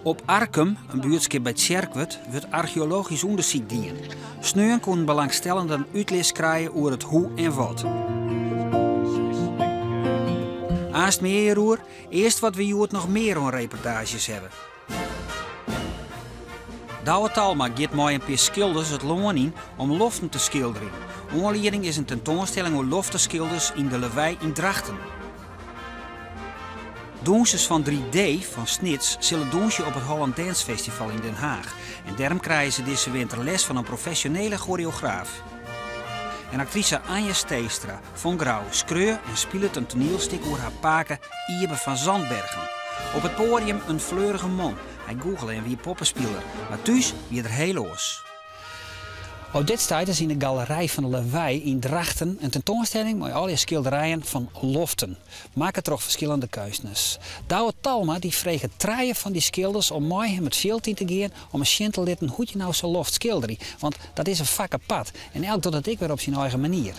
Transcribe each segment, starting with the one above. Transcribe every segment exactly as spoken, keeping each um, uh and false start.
Op Arkum, een buurtschap bij Tjerkwet, wordt archeologisch onderzoek gedaan. Sneeuwen kon belangstellenden uitleg krijgen over het hoe en wat. Aast meer roer, eerst wat we hier nog meer aan reportages hebben. Douwe Talma gaat met een paar schilders het loon in om loften te schilderen. Aanleiding is een tentoonstelling over loftenschilders in de Lewij in Drachten. Doensjes van drie D van Snits zullen doensje op het Holland Dance Festival in Den Haag. En daarom krijgen ze deze winter les van een professionele choreograaf. En actrice Anja Steestra van Grauw schreur en speelt een toneelstuk over haar paken Iebe van Zandbergen. Op het podium een fleurige man. Hij googelde en wie poppenspeler, maar thuis wie er heel oors. Op dit staat is in de galerij van de Lewij in Drachten een tentoonstelling met alle schilderijen van loften. Maken toch verschillende keuzes. Douwe Talma die vreeg het traaien van die schilders om mooi hem het veld in te gaan om een schijn te leren hoe je nou zo loft schilderen. Want dat is een vakke pad en elk doet het ik weer op zijn eigen manier.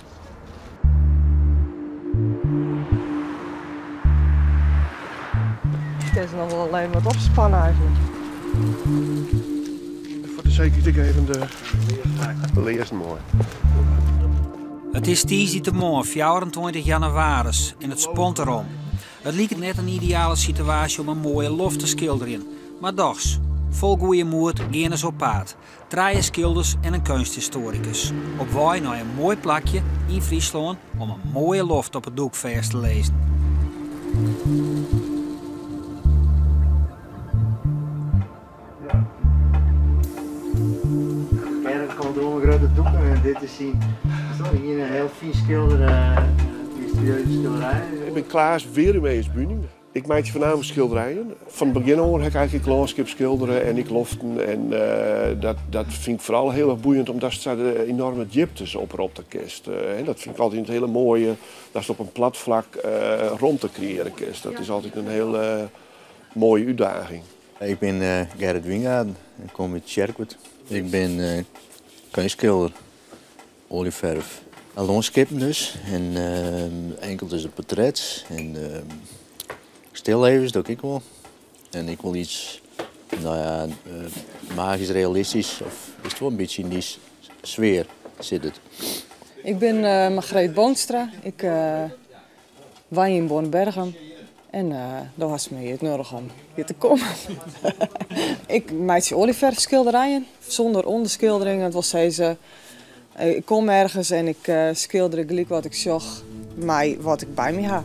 Het is nog wel alleen wat opspannen eigenlijk. Voor de zekerheid even de leerst mooi. Het is tijdens vierentwintig januari en het spont erom. Het lijkt net een ideale situatie om een mooie loft te schilderen. Maar dochs, vol goede moed gaan ze op paard. Draaien schilders en een kunsthistoricus. Op wij naar een mooi plakje in Friesland om een mooie loft op het doekvers te lezen. Er komt door een grote doek en dit is hier, hier een heel fijn schilder, uh, mysterieuze schilderij. Ik ben Klaas Weermeesbuning. Ik maak voornamelijk schilderijen. Van het begin hoor heb ik eigenlijk landschap schilderen en ik loften. En uh, dat, dat vind ik vooral heel erg boeiend omdat er de enorme dieptes op op de kist. Uh, dat vind ik altijd het hele mooie, dat is op een plat vlak uh, rond te creëren kist. Dat is altijd een heel uh, mooie uitdaging. Ik ben uh, Gerrit Wingaard, ik kom uit Tjerkwet. Ik ben uh, kunstschilder, olieverf. Landschepen dus, en uh, enkel dus de portrets en uh, stillevens doe ik wel. En ik wil iets, nou ja, uh, magisch realistisch, of is het wel een beetje in die sfeer zit het. Ik ben uh, Margreet Boonstra, ik uh, woon in Bornbergen. En uh, daar was me het nodig om hier te komen. Ik maak olieverfschilderijen zonder onderschildering. Het was deze, uh, ik kom ergens en ik uh, schilder gelijk wat ik zag, maar wat ik bij me heb.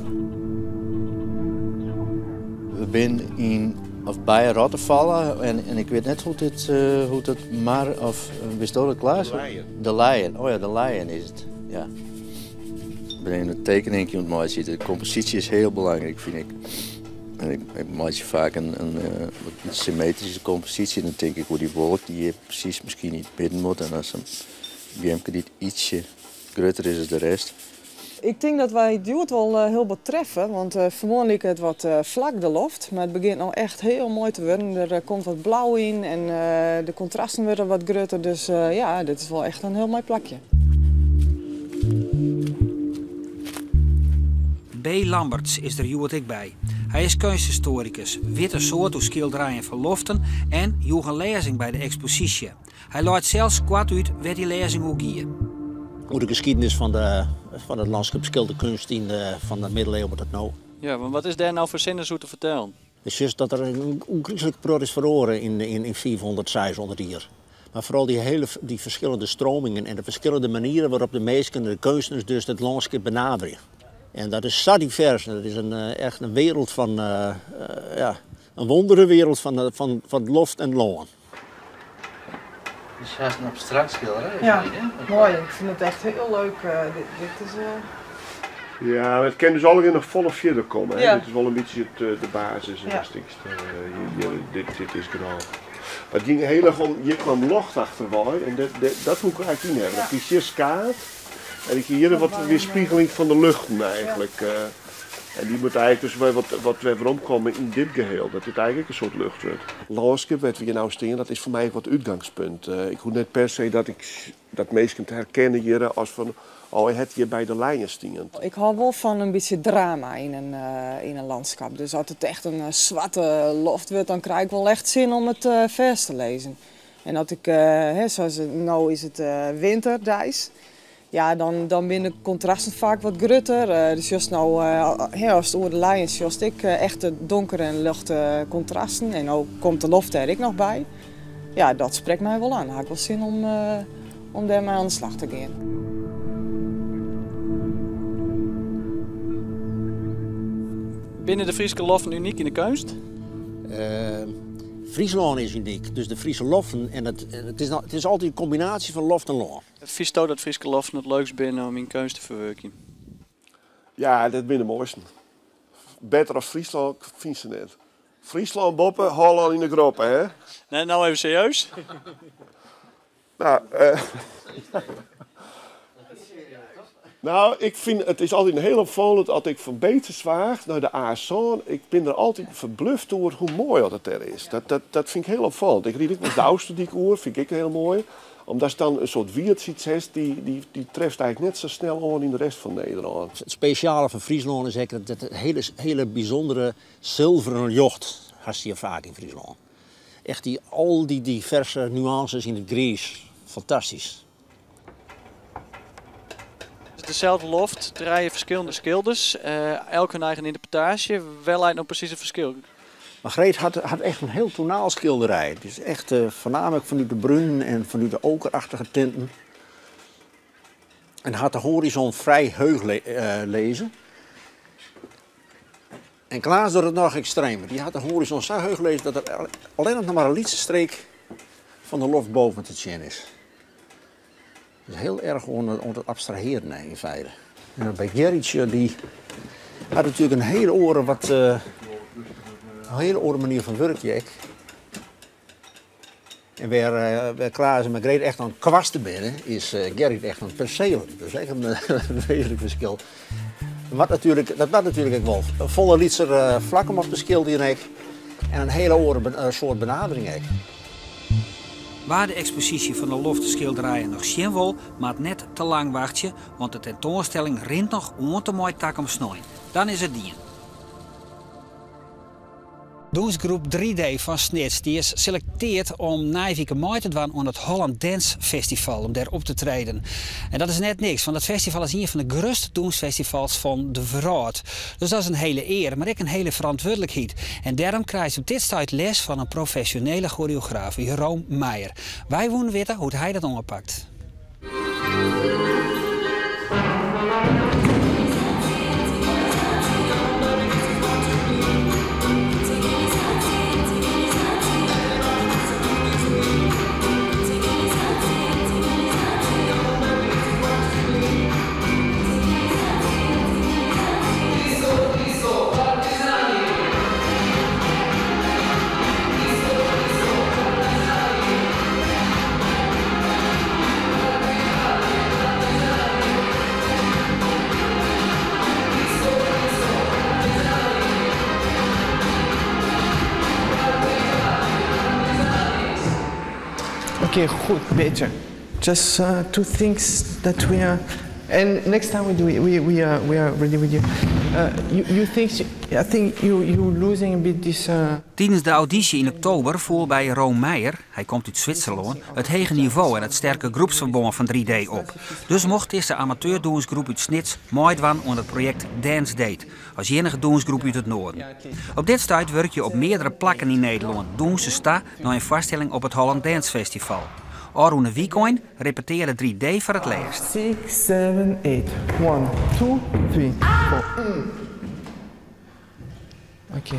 We zijn in of bij Rottevallen en, en ik weet net hoe dit, uh, hoe dat maar of uh, wist dat Klaas? De Leien. De Leien. Oh ja, de Leien is het. Ja. Ik ben een tekening aan het maken. De compositie is heel belangrijk, vind ik. En ik, ik maak vaak een, een, een symmetrische compositie. En dan denk ik hoe die wolk die je precies misschien niet binnen moet. En als een B M K ietsje groter is dan de rest. Ik denk dat wij het duurt wel uh, heel betreffen, want uh, vanmorgen lijkt het wat uh, vlak de loft. Maar het begint nou echt heel mooi te worden. Er uh, komt wat blauw in en uh, de contrasten worden wat groter. Dus uh, ja, dit is wel echt een heel mooi plakje. B. Lamberts is er hier ik bij. Hij is kunsthistoricus, weet een soort schilderijen van loften en joeg een lezing bij de expositie. Hij laat zelfs kwart uit wat die lezing ook hier. Hoe de geschiedenis van de, van het landschapsschilderkunst in de, van de middeleeuwen tot nou. Ja, maar wat is daar nou voor zinnen zo te vertellen? Het is juist dat er een ongelooflijk brood is verloren in, in, in vierhonderd, zeshonderd jaar. Maar vooral die, hele, die verschillende stromingen en de verschillende manieren waarop de mensen en de kunstenaars dus het landschap benaderen. En dat is zo divers. Dat is een, uh, echt een wereld van, uh, uh, ja, een wondere wereld van, uh, van, van loft en loon. Dus het is een abstract schilderij. Ja, mooi. Ik vind het echt heel leuk. Uh, dit, dit is, uh... Ja, maar het kan dus allemaal nog volle verder komen. Ja. Dit is wel een beetje het, uh, de basis. En ja. dat stikst, uh, hier, hier, dit, dit is genau. Maar het ging heel erg om, je kwam locht achter mij en dat, dat, dat moet ik eigenlijk in hebben. Ja. Dat is zes kaart. En ik hier wat weerspiegeling van de luchten eigenlijk. Uh, en die moet eigenlijk dus wat, wat we rondkomen in dit geheel. Dat dit eigenlijk een soort lucht wordt. Landschap, wat we hier nou staan, dat is voor mij wat uitgangspunt. Uh, ik hoef net per se dat ik dat mensen te herkennen hier als van, oh, je hebt hier bij de lijnen staan. Ik hou wel van een beetje drama in een, uh, in een landschap. Dus als het echt een uh, zwarte loft wordt, dan krijg ik wel echt zin om het uh, vers te lezen. En als ik, uh, hè, zoals het, nou is het uh, winterdijs, ja, dan, dan zijn de contrasten vaak wat grutter. Uh, dus just nou, uh, als het over de lijn is, just ik uh, echt de donkere en lichte contrasten. En ook komt de loft er ik nog bij. Ja, dat spreekt mij wel aan. Dan heb ik wel zin om, uh, om daarmee aan de slag te gaan. Binnen de Friese loften uniek in de kunst? Uh, Friesland is uniek, dus de Friese loften. En het, het, is, het is altijd een combinatie van loft en loon. Vies dat het Friese loften het leukst binnen om in kunst te verwerken? Ja, dat ben de mooiste. Beter als Friesland vind ze net. Friesland boppen, Holland in de groppen, hè? Nee, nou even serieus. nou, uh, nou, ik vind het is altijd een heel opvallend als ik van Beterswaag naar de Aazaan, ik ben er altijd verbluft door hoe mooi dat er is. Dat, dat, dat vind ik heel opvallend. Ik ried ook met de Oosterdiekoer, vind ik heel mooi. Omdat je dan een soort wierdziets hebt, die, die, die treft eigenlijk net zo snel aan in de rest van Nederland. Het speciale van Friesland is zeker dat het hele, hele bijzondere zilveren jocht had je vaak in Friesland. Echt die, al die diverse nuances in het grijs. Fantastisch. Het is dezelfde loft, draaien verschillende schilders. Uh, elk hun eigen interpretatie. Wel lijkt nou precies een verschil. Margreet had, had echt een heel tonaalschilderij. Het is echt uh, voornamelijk vanuit de bruin en vanuit de okerachtige tinten. En had de horizon vrij heug le uh, lezen. En Klaas doet het nog extremer. Die had de horizon zo heug lezen dat er alleen nog maar een lietse streek van de loft boven te zien is. Het is heel erg om, om het abstraheren nee, in feite. En bij Gerritje, die had natuurlijk een hele oren wat... Uh, Een hele andere manier van werken. En waar, uh, waar Klaas en Margreet echt aan het kwasten binnen, is uh, Gerrit echt aan het percelen. Dat is echt een, een wezenlijk verschil. Wat natuurlijk, dat was natuurlijk ook wel een volle lietser uh, vlak om op te schilderen en een hele andere uh, soort benadering. Ook. Waar de expositie van de loftschilderijen nog zien wil, maar het net te lang wachtje, want de tentoonstelling rint nog on te mooi tak om snoeien. Dan is het dien. Doensgroep drie D van Snits die is selecteerd om negen weken mee te doen aan het Holland Dance Festival, om daar op te treden. En dat is net niks, want het festival is een van de grootste doensfestivals van de wereld. Dus dat is een hele eer, maar ook een hele verantwoordelijkheid. En daarom krijgt ze op dit tijd les van een professionele choreograaf, Jeroen Meijer. Wij willen weten hoe hij dat oppakt. Okay, goed, beter. Just uh, two things that we are. And next time we do it, we we are we are ready with you. Uh, you you think I think you you losing a bit this. Uh... Tijdens de auditie in oktober voel bij Jeroen Meijer, hij komt uit Zwitserland, het hege niveau en het sterke groepsverband van drie D op. Dus mocht deze amateurdoensgroep uit Snits meedoen aan het project Dance Date, als enige doensgroep uit het noorden. Op dit stuit werk je op meerdere plekken in Nederland. Doen ze sta naar een vaststelling op het Holland Dance Festival. Around een weekend repeteerde drie D voor het leerst. six, seven, eight. one, two, three, four. Mm. Okay.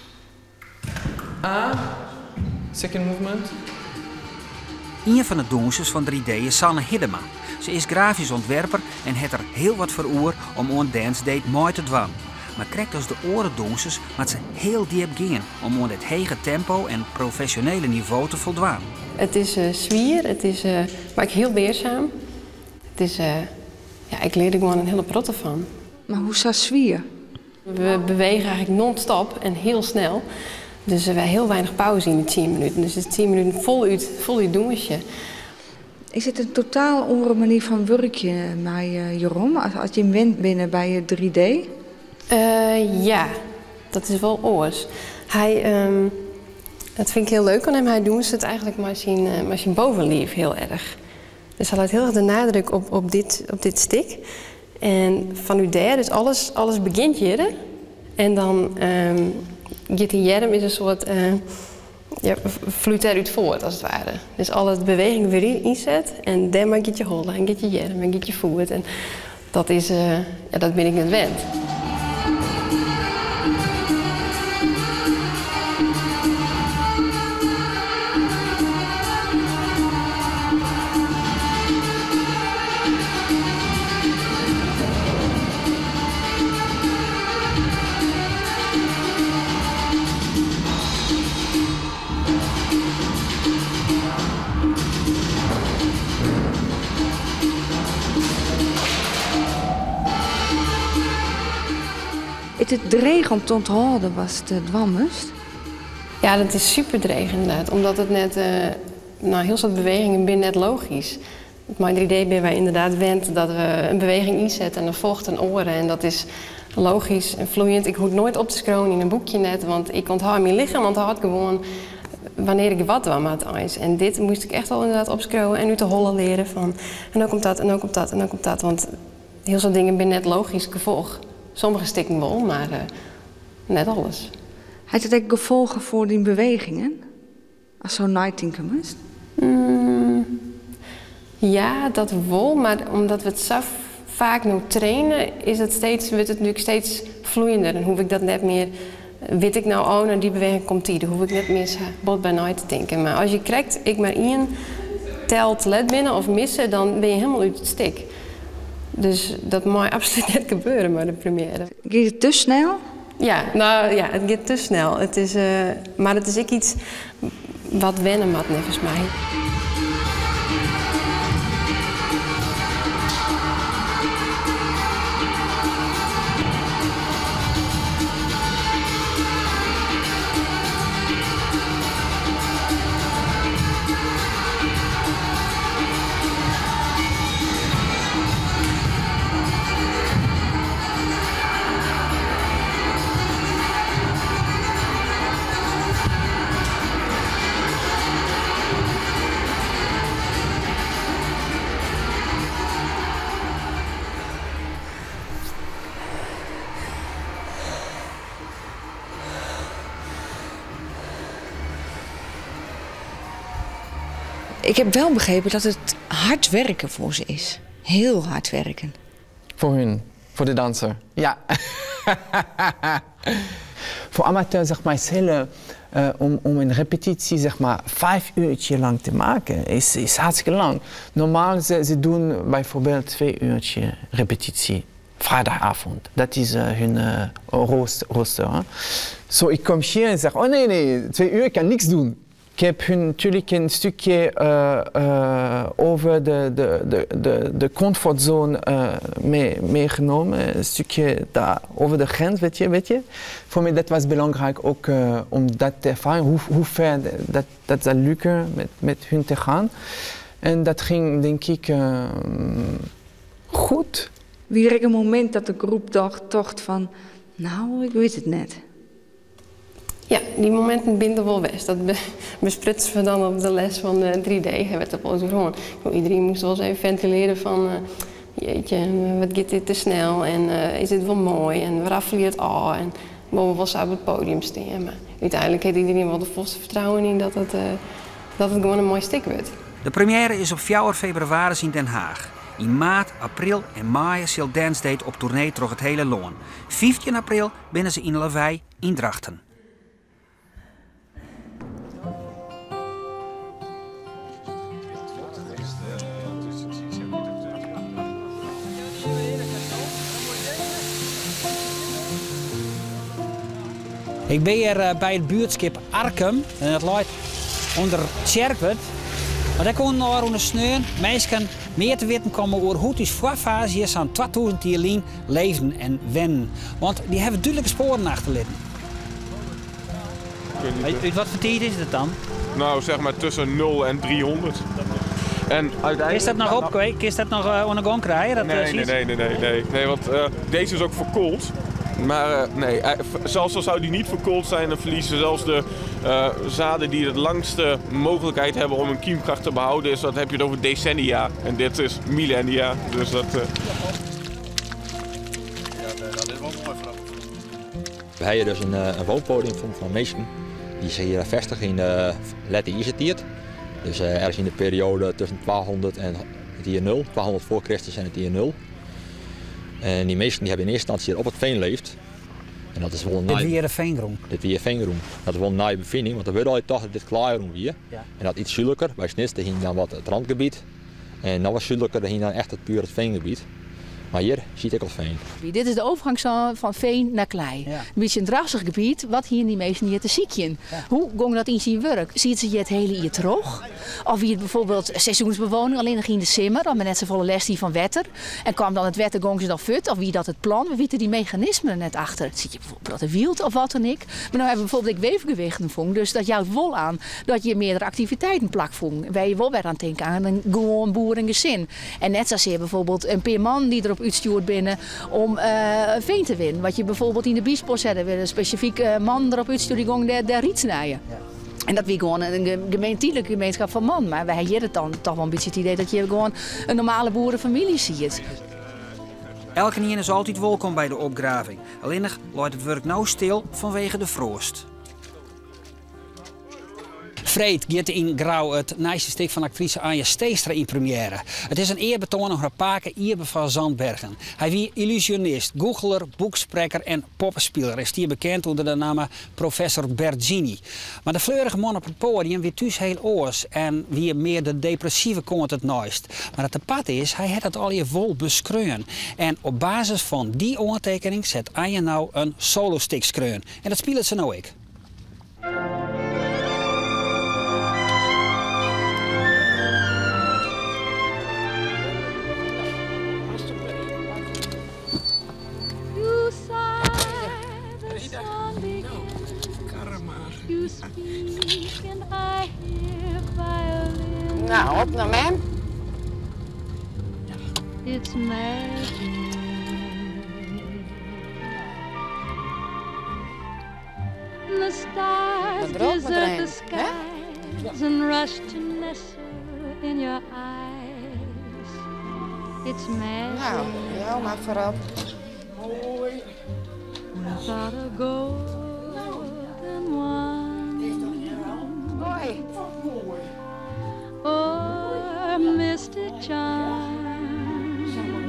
Ah. Second movement. Een van de doensers van drie D is Sanne Hiddema. Ze is grafisch ontwerper en heeft er heel wat voor oer om aan Dance Date mooi te doen. Maar krijgt als de orendoensers maar ze heel diep gingen om aan dit hege tempo en professionele niveau te voldoen. Het is uh, zwier, het is uh, maar ik heel leerzaam. Het is, uh, ja, ik leer er gewoon een hele protte van. Maar hoe is dat zwier? We bewegen eigenlijk non-stop en heel snel. Dus uh, we hebben heel weinig pauze in de tien minuten. Dus het tien minuten voluit, voluit doen we je. Is het een totaal andere manier van werken, met uh, Jeroen, als, als je went binnen bij je drie D? Uh, ja, dat is wel oors. Hij, um, dat vind ik heel leuk aan hem. Hij doet het eigenlijk maar zijn, uh, maar zijn bovenlief heel erg. Dus hij laat heel erg de nadruk op, op, dit, op dit stik. En van u daar, dus alles, alles begint hier. En dan um, gaat die jerm is een soort, uh, ja, vloeit eruit voort als het ware. Dus alle beweging weer inzet en dan maak je je hollen en gaat je jerm en gaat je voet. En dat is, uh, ja, dat ben ik net wend. Is het dreig om te onthouden was het dwammest? Ja, dat is super dreig inderdaad. Omdat het net, uh, nou heel soort bewegingen binnen net logisch. Met drie D ben wij inderdaad wend dat we een beweging inzetten en dan volgt een oren. En dat is logisch en vloeiend. Ik hoef nooit op te scrollen in een boekje net, want ik onthoud mijn lichaam onthoud gewoon wanneer ik wat doe met ijs. En dit moest ik echt al inderdaad opscrollen en nu te hollen leren van. En dan komt dat, en dan komt dat, en dan komt dat. Want heel veel dingen ben net logisch gevolg. Sommige stikken wel, maar uh, net alles. Heeft het ook gevolgen voor die bewegingen? Als zo'n nightinken moest? Mm, ja, dat wel, maar omdat we het zo vaak nu trainen, is het steeds, wordt het natuurlijk steeds vloeiender. Dan hoef ik dat net meer, weet ik nou, oh, naar die beweging komt die. Dan hoef ik net meer bot bij night te denken. Maar als je krijgt, ik maar één telt let binnen of missen, dan ben je helemaal uit het stik. Dus dat mag absoluut net gebeuren bij de première. Gaat het te snel? Ja, nou ja, het gaat te snel. Het is, uh, maar het is ook iets wat wennen moet, volgens mij. Ik heb wel begrepen dat het hard werken voor ze is. Heel hard werken. Voor hun, voor de danser, ja. Voor amateur zeg maar, is heel, uh, om, om een repetitie zeg maar, vijf uurtje lang te maken, is, is hartstikke lang. Normaal ze, ze doen bijvoorbeeld twee uurtje repetitie. Vrijdagavond, dat is uh, hun uh, rooster. rooster Zo, so, ik kom hier en zeg, oh nee, nee, twee uur, ik kan niks doen. Ik heb hun natuurlijk een stukje uh, uh, over de, de, de, de, de comfortzone uh, mee, meegenomen. Een stukje daar over de grens, weet je, weet je. Voor mij dat was belangrijk ook uh, om dat te ervaren, hoe, hoe ver dat, dat zou lukken met, met hun te gaan. En dat ging denk ik uh, goed. Wie er een moment dat de groep dacht, dacht van, nou, ik weet het net. Ja, die momenten binden wel best. Dat be besprutsen we dan op de les van uh, drie D. Hij werd op ons gewoon. Iedereen moest wel eens even ventileren van, uh, jeetje, wat gaat dit te snel en uh, is dit wel mooi en waar vliegt het al en mogen we wel samen op het podium staan. Maar uiteindelijk heeft iedereen wel de volste vertrouwen in dat het, uh, dat het gewoon een mooi stuk wordt. De première is op vier februari in Den Haag. In maart, april en mei zal Dance Date op tournee door het hele land. vijftien april binnen ze in Lavey in Drachten. Ik ben hier uh, bij het buurtschap Arkum en het ligt onder Tjerkwerd. Maar daar komen nog onder sneeuw mensen meer te weten komen over hoe het voorfase hier zo'n tweeduizend jaar leven en wennen. Want die hebben duidelijke sporen achterlaten. Uit wat voor tijd is het dan? Nou, zeg maar tussen nul en driehonderd. En uiteindelijk... Is dat nog opkweekt? Is dat nog uh, ondergang krijgen? Dat, nee, uh, nee, nee, nee, nee, nee, nee, want uh, deze is ook verkoold. Maar uh, nee, uh, zelfs al zou die niet verkoold zijn, dan verliezen zelfs de uh, zaden die de langste mogelijkheid hebben om een kiemkracht te behouden. Dus dat heb je het over decennia. En dit is millennia. Dus dat... Uh... We hebben dus een, een woonpodium van, van mensen die zich hier vestigen in uh, Lette IJzertijd. Dus uh, ergens in de periode tussen twaalfhonderd en het jaar nul, twaalfhonderd voor Christus en het jaar nul. En die mensen die hebben in eerste instantie hier op het veen geleefd. En dat is wel een dit weer een veengroen. Dit weer een veengroen. Dat is wel een naaie bevinding, want er wordt altijd toch dat dit klaargroen weer. Ja. En dat iets zuidelijker, bij Snits, daar hing dan wat het randgebied. En nog wat zuidelijker, daar hing dan echt het puur het veengebied. Maar hier ziet ik al veen. Dit is de overgang van veen naar klei. Ja. Een beetje een drassig gebied, wat hier die mensen hier te ziekjen. Ja. Hoe ging dat in zijn werk? Ziet ze je het hele jaar terug? Of wie het bijvoorbeeld seizoensbewoning, alleen nog in de simmer, dan met net z'n volle les die van wetter. En kwam dan het wetter, gong ze dan fut, of wie dat het plan, we weten die mechanismen net achter. Ziet je bijvoorbeeld een wild of wat dan ik. Maar nou hebben we bijvoorbeeld ik weefgewichten vond, dus dat jouwt wel aan dat je meerdere activiteiten plak vond. Wij je wel weer aan het denken aan een gewoon boerengezin. En net zoals je bijvoorbeeld een peer man die erop uitstuurt binnen om uh, veen te winnen. Wat je bijvoorbeeld in de biesbos hadden, weer een specifiek uh, man erop uitstuurt die gewoon de, de riet snijden. Ja. En dat weer gewoon een gemeentelijke gemeenschap van man. Maar wij hebben het dan toch wel een beetje het idee dat je gewoon een normale boerenfamilie ziet. Elke nien is altijd welkom bij de opgraving. Alleen laat het werk nou stil vanwege de frost. Vreed gaat in Grauw het nijste stuk van actrice Anja Steestra in première. Het is een eerbetoon aan haar paken Ierbe van Zandbergen. Hij wie illusionist, goochler, boekspreker en poppenspeler. Is hier bekend onder de naam professor Bergini. Maar de fleurige man op het podium weer thuis heel oors en wie meer de depressieve komt het nooist. Maar het te pad is, hij had het al je vol beschreun. En op basis van die ondertekening zet Anja nou een solo stick skreun. En dat speelt ze nou ik. Nou, op naar hem. It's magic. The stars desert the skies and rush to nestle in your eyes. It's magic. Nou, jou maar voorop. Mooi. Without a golden one. Mooi. Or misty charms.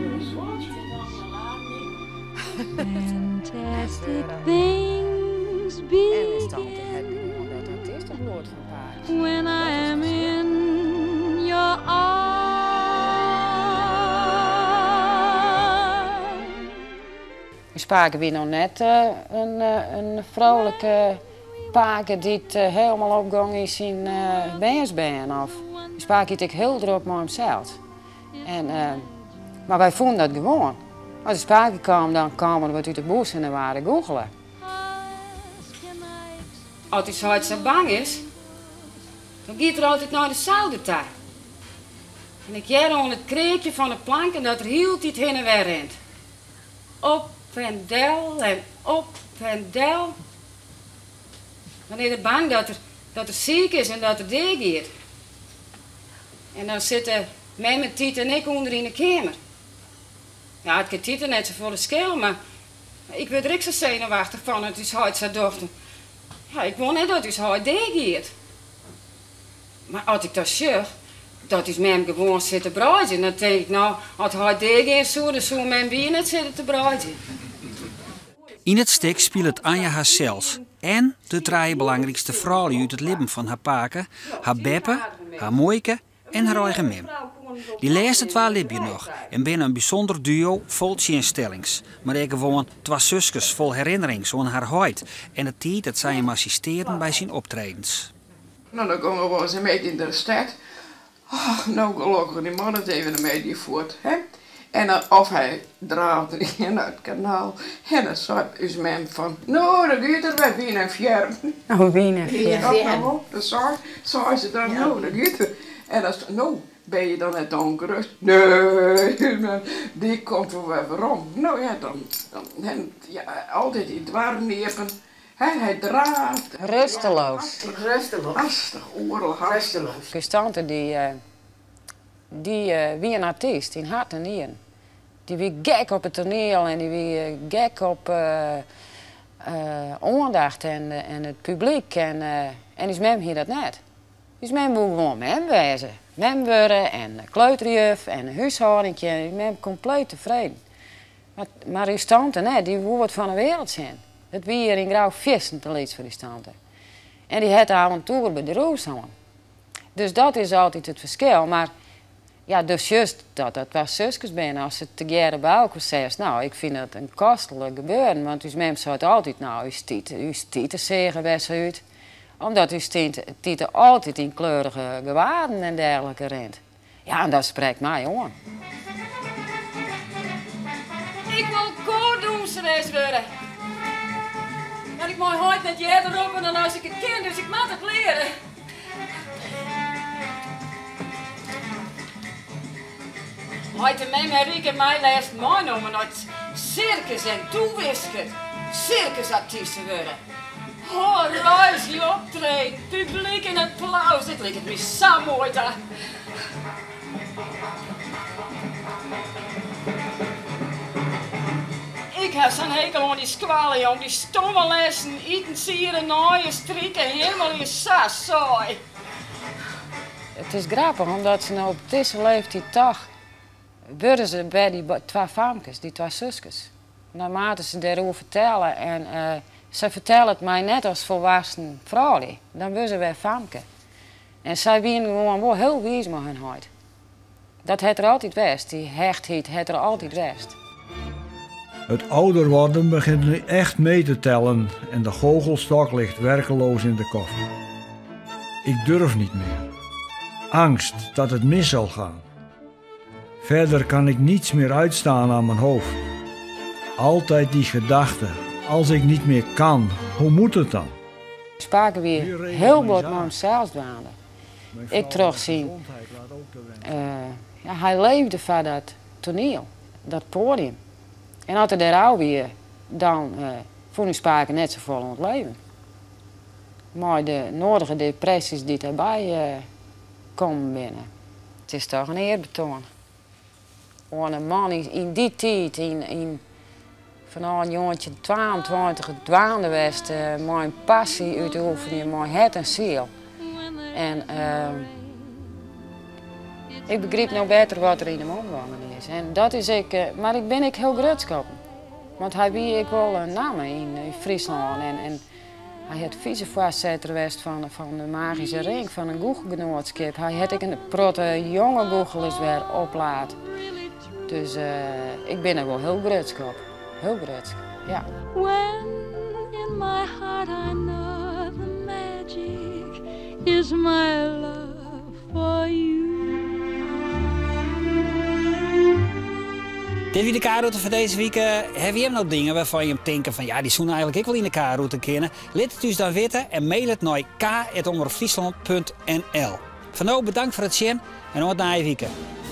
Fantastic things begin when I am in your arms. We spraken weer nog net uh, een, uh, een vrouwelijke paken die het uh, helemaal opgang is in uh, Bensbeen. Of we spraken het heel druk met hemzelf. En, uh, maar wij vonden dat gewoon. Als er sprake kwam, dan kwamen we uit de bos en dan waren goochelen. Als hij zo bang is, dan gaat er altijd naar de zoudertuin. En ik jij onder het kreetje van de plank en dat er hield hij het heen en weer rent. Op en del en op en del. Dan is hij bang dat er, dat er ziek is en dat er deeg gaat. En dan zitten mij met Tiet en ik onder in de kamer. Ja, het kan Tiet net zo volle schil, maar ik werd er ook zo zenuwachtig van dat hij huid zou dochter. Ja, ik wou net dat hij huid deeg gaat. Maar als ik dat zeg, dat is met hem gewoon zitten braaien. Dan denk ik, nou, als hij deeg is, zo, dan zou mijn bier net zitten te braaien. In het stuk speelt Anja haarzelf en de drie belangrijkste vrouwen uit het leven van haar paken, haar beppe, haar mooike en haar eigen mem. Die laatste twee lip je nog en binnen een bijzonder duo vol instellings. Maar ik gewoon twee zusjes vol herinnering aan haar huid en de tijd dat zij hem assisteren bij zijn optredens. Nou, dan komen we wel eens een beetje in de stad. Oh, nou, gelukkig, die man het even een beetje voort, hè. En dan, of hij draaft erin naar het kanaal. En dan zei is men van, nou, dan gaat er bij wien en fjerm. Oh, wien en fjerm. Ja, nou, dan zei, zei ze dan, nou, dan gaat er. En dan zei nou, Ben je dan net ongerust? Nee, die komt er wel weer om. Nou ja, dan, dan en, ja, altijd die dwarnepen. Hij, hij draaft. Rusteloos. Rusteloos. Hastig, oorlog, rusteloos. Constante die, uh, die uh, wie een artiest in hart en nieren. Die wie gek op het toneel en die wie uh, gek op uh, uh, aandacht en, uh, en het publiek. En, uh, en is mem hier dat net. Dus men moet gewoon mem wezen. Mem worden en kleuterjuf en een huishoudingje. En mem compleet tevreden. Maar, maar die tante net, die wordt van de wereld zijn. Het wie hier in grauw vissen te lezen voor die tante. En die had avontuur bij de Rooshoorn. Dus dat is altijd het verschil. Maar ja, dus juist dat het was zusjes ben. Als ze together bij elkaar zegt, nou, ik vind het een kostelijk gebeuren. Want dus mem zegt altijd, nou, u stiet, u stiet te zeggen best uit. Omdat u stiet altijd in kleurige gewaden en dergelijke rent. Ja, en dat spreekt mij aan. Ik wil koordoemseres worden. Maar ik mag nooit met je erop dan als ik het ken, dus ik moet het leren. Heute met mij Riek en mij laatst mij noemen uit circus en toewisken. Circusartiesten worden. Oh, reis, je optreden, publiek en applaus. Dit lijkt me zo mooi daar. Ik heb zo'n hekel aan die squalen, jong. Die stomme lessen, eten, sieren, naaien, strikken, helemaal in saas, saai. Het is grappig, omdat ze nou op deze leeftijd toch... worden ze bij die twee famkes, die twee zusjes. Naarmate ze daarover vertellen en... Uh, Ze vertellen het mij net als volwassen vrouw. Dan worden ze weer famke. En zij zijn gewoon wel heel wijs met hun huid. Dat het er altijd west. Die hechtheid het er altijd west. Het ouder worden begint nu echt mee te tellen en de goochelstok ligt werkeloos in de koffer. Ik durf niet meer. Angst dat het mis zal gaan. Verder kan ik niets meer uitstaan aan mijn hoofd. Altijd die gedachte. Als ik niet meer kan, hoe moet het dan? Spraken weer heel wat met hemzelf dwalen. Ik terugzien. Uh, ja, hij leefde van dat toneel, dat podium. En als hij daar ook weer, dan uh, vond ik Spaken net zo vol aan het leven. Maar de nodige depressies die daarbij uh, komen binnen. Het is toch een eerbetoon. Voor een man in die tijd, in, in van een jongetje tweeëntwintig dwaande west, uh, mijn passie uitoefenen, mijn hart en ziel. En uh, ik begreep nou beter wat er in de omgangen is. En dat is ik, uh, maar ik ben ik heel grutskoppen. Want hij wie ik wel een naam in, in Friesland en, en hij had vicevoorzitter geweest van, van de Magische Ring, van een Goegelgenootschap. Hij had ik een protte jonge Goegelers weer oplaat. Dus uh, ik ben er wel heel grutskop. Heel grutsk, ja. When in my heart I know the magic is my love for you. Dit wie de K-route voor deze week. Uh, heb je hem nog dingen waarvan je hem denkt van ja, die zoenen eigenlijk ik wel in de K-route kennen? Laat het dus dan weten en mail het naar k at omroep friesland punt n l. Van nou bedankt voor het zien en tot na je week.